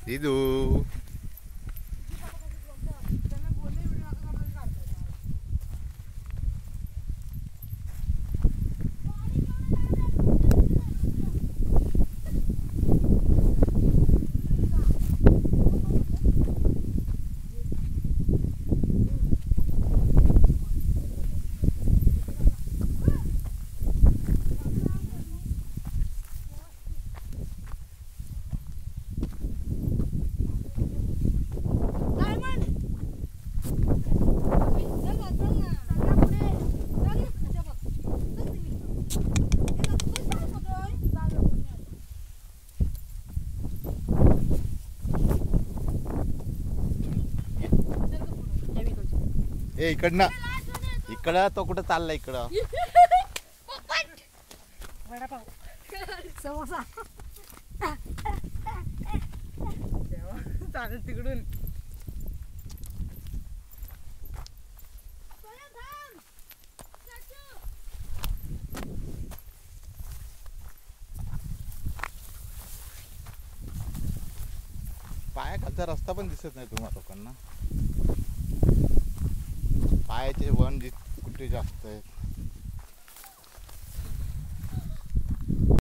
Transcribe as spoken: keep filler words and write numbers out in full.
सिद्धू ए इकडनं इकडं तो कुठं चालला इकडं समोसा चालेल तिकडून पायाखालचा रस्ता पण दिसत नाही तुम्हाला लोकांना पायाचे वन कुठे जास्त आहेत